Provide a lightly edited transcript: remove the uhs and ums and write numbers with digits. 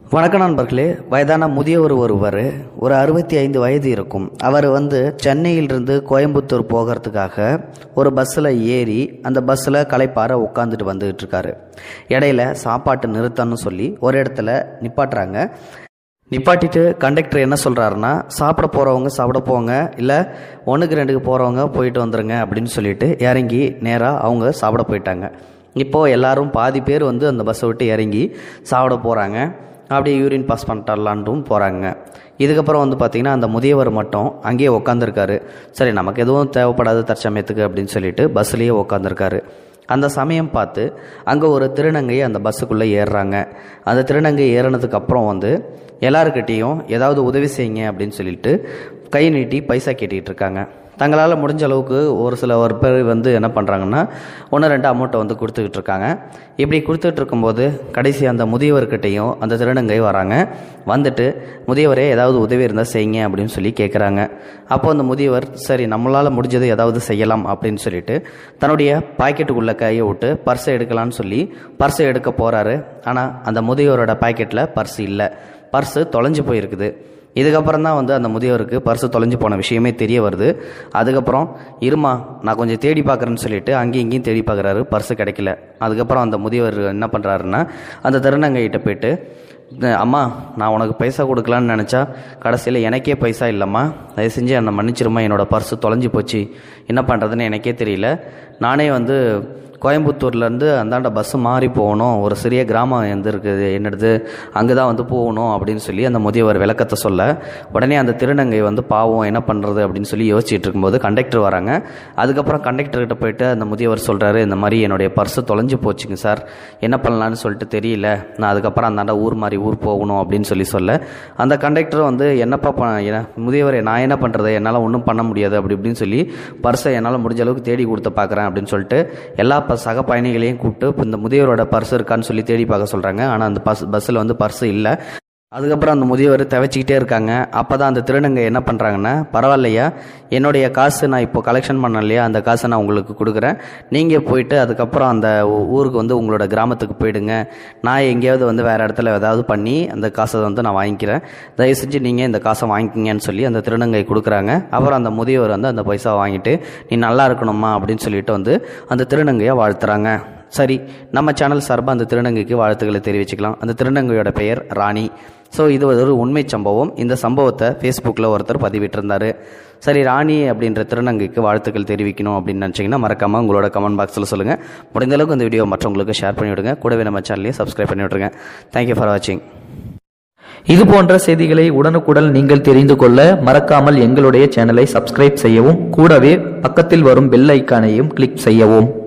வணக்கம் நண்பர்களே. வயதான முதியவர் ஒருவர், ஒரு 65 வயது இருக்கும். அவர் சென்னையிலிருந்து கோயம்புத்தூர் போகிறதுக்காக ஒரு பஸ்ஸில் ஏறி அந்த பஸ்ஸில் களைப்பார உட்காந்துட்டு வந்துகிட்டு இருக்காரு. இடையில சாப்பாட்டு நிறுத்தம்னு சொல்லி ஒரு இடத்துல நிப்பாட்டுறாங்க. நிப்பாட்டிட்டு கண்டக்டர் என்ன சொல்கிறாருன்னா, சாப்பிட போகிறவங்க சாப்பிட போங்க, இல்லை 1க்கு 2க்கு போகிறவங்க போயிட்டு வந்துடுங்க அப்படின்னு சொல்லிட்டு இறங்கி நேராக அவங்க சாப்பிட போயிட்டாங்க. இப்போது எல்லாரும் பாதி பேர் அந்த பஸ்ஸை விட்டு இறங்கி சாப்பிட போகிறாங்க. அப்படியே யூரின் பாஸ் பண்ணிட்டலான்ட்டும் போகிறாங்க. இதுக்கப்புறம் பார்த்திங்கன்னா அந்த முதியவர் மட்டும் அங்கேயே உட்காந்துருக்காரு. சரி, நமக்கு எதுவும் தேவைப்படாது தற்சமயத்துக்கு அப்படின்னு சொல்லிட்டு பஸ்ஸுலேயே உட்காந்துருக்காரு. அந்த சமயம் பார்த்து அங்கே ஒரு திருநங்கை அந்த பஸ்ஸுக்குள்ளே ஏறுறாங்க. அந்த திருநங்கை ஏறினதுக்கப்புறம் எல்லாருக்கிட்டேயும் ஏதாவது உதவி செய்யுங்க அப்படின்னு சொல்லிட்டு கை நீட்டி பைசா கேட்டுக்கிட்டு இருக்காங்க. தங்களால் முடிஞ்ச அளவுக்கு ஒரு சில பேர் என்ன பண்ணுறாங்கன்னா 1-2 அமௌண்ட்டை கொடுத்துக்கிட்டு இருக்காங்க. இப்படி கொடுத்துட்டு இருக்கும்போது கடைசி அந்த முதியவர்கிட்டையும் அந்த திருநங்கை வராங்க. வந்துட்டு, முதியவரே ஏதாவது உதவி இருந்தால் செய்யுங்க அப்படின்னு சொல்லி கேட்குறாங்க. அப்போ அந்த முதியவர், சரி நம்மளால் முடிஞ்சது ஏதாவது செய்யலாம் அப்படின்னு சொல்லிட்டு தன்னுடைய பாக்கெட்டுக்குள்ளே கையை விட்டு பர்ஸை எடுக்கலான்னு சொல்லி பர்ஸை எடுக்க போகிறாரு. ஆனால் அந்த முதியவரோட பாக்கெட்டில் பர்ஸ் இல்லை, பர்ஸு தொலைஞ்சு போயிருக்குது. இதுக்கப்புறம் தான் அந்த முதியவருக்கு பர்ஸு தொலைஞ்சு போன விஷயமே தெரிய வருது. அதுக்கப்புறம் இருமா நான் கொஞ்சம் தேடி பார்க்குறேன்னு சொல்லிட்டு அங்கேயும் இங்கேயும் தேடி பார்க்குறாரு, பர்ஸு கிடைக்கல. அதுக்கப்புறம் அந்த முதியவர் என்ன பண்ணுறாருன்னா, அந்த திருநங்கைகிட்ட போய்ட்டு, அம்மா நான் உனக்கு பைசா கொடுக்கலான்னு நினச்சா கடைசியில் எனக்கே பைசா இல்லைம்மா, தயவு செஞ்சு என்னை மன்னிச்சிருமா, என்னோடய பர்ஸு தொலைஞ்சு போச்சு, என்ன பண்ணுறதுன்னு எனக்கே தெரியல, நானே கோயம்புத்தூர்லேருந்து அந்தாண்ட பஸ்ஸு மாறி போகணும், ஒரு சிறிய கிராமம் இருக்குது என்னது, அங்கே தான் போகணும் அப்படின்னு சொல்லி அந்த முதியவர் விளக்கத்தை சொல்ல, உடனே அந்த திருநங்கை பாவம் என்ன பண்ணுறது அப்படின்னு சொல்லி யோசிச்சுட்டு இருக்கும்போது கண்டக்டர் வராங்க. அதுக்கப்புறம் கண்டக்டர்கிட்ட போயிட்டு அந்த முதியவர் சொல்கிறாரு, இந்த மாதிரி என்னுடைய பர்ஸு தொலைஞ்சு போச்சுங்க சார், என்ன பண்ணலான்னு சொல்லிட்டு தெரியல, நான் அதுக்கப்புறம் அந்தாண்ட ஊர் போகணும் அப்படின்னு சொல்ல அந்த கண்டக்டர் என்னப்பா முதியவரை நான் என்ன பண்ணுறது, என்னால் ஒன்றும் பண்ண முடியாது அப்படி இப்படின்னு சொல்லி பர்ஸை என்னால் முடிஞ்ச அளவுக்கு தேடி கொடுத்து பார்க்குறேன் அப்படின்னு சொல்லிட்டு எல்லா சக பயணிகளையும் கூப்பிட்டு இந்த முதியவரோட பர்ஸ் இருக்கான்னு சொல்லி தேடி பார்க்க சொல்கிறாங்க. ஆனால் அந்த பஸ்ஸில் பர்ஸு இல்லை. அதுக்கப்புறம் அந்த முதியவர் தவச்சிக்கிட்டே இருக்காங்க. அப்போ தான் அந்த திருநங்கை என்ன பண்ணுறாங்கன்னா, பரவாயில்லையா, என்னுடைய காசு நான் இப்போ கலெக்ஷன் பண்ண இல்லையா, அந்த காசை நான் உங்களுக்கு கொடுக்குறேன், நீங்கள் போயிட்டு அதுக்கப்புறம் அந்த ஊருக்கு உங்களோட கிராமத்துக்கு போயிடுங்க, நான் எங்கேயாவது வேறு இடத்துல ஏதாவது பண்ணி அந்த காசை நான் வாங்கிக்கிறேன், தயவு செஞ்சு நீங்கள் இந்த காசை வாங்கிக்கிங்கன்னு சொல்லி அந்த திருநங்கை கொடுக்குறாங்க. அப்புறம் அந்த முதியவர் அந்த பைசா வாங்கிட்டு, நீ நல்லா இருக்கணுமா அப்படின்னு சொல்லிட்டு அந்த திருநங்கையை வாழ்த்துறாங்க. சரி, நம்ம சேனல் சார்பாக அந்த திருநங்கைக்கு வாழ்த்துக்களை தெரிவிச்சுக்கலாம். அந்த திருநங்கையோட பெயர் ராணி. ஸோ இது ஒரு உண்மை சம்பவம். இந்த சம்பவத்தை ஃபேஸ்புக்கில் ஒருத்தர் பதிவிட்டிருந்தார். சரி, ராணி அப்படின்ற திருநங்கைக்கு வாழ்த்துக்கள் தெரிவிக்கணும் அப்படின்னு நினச்சிங்கன்னா மறக்காமல் உங்களோட கமெண்ட் பாக்ஸில் சொல்லுங்கள். முடிந்தளவுக்கு இந்த வீடியோ மற்றவங்களுக்கு ஷேர் பண்ணிவிடுங்க. கூடவே நம்ம சேனலையும் சப்ஸ்கிரைப் பண்ணி விட்ருங்க. தேங்க்யூ ஃபார் வாட்சிங். இது போன்ற செய்திகளை உடனுக்குடன் நீங்கள் தெரிந்து கொள்ள மறக்காமல் எங்களுடைய சேனலை சப்ஸ்கிரைப் செய்யவும், கூடவே பக்கத்தில் வரும் பெல் ஐக்கானையும் கிளிக் செய்யவும்.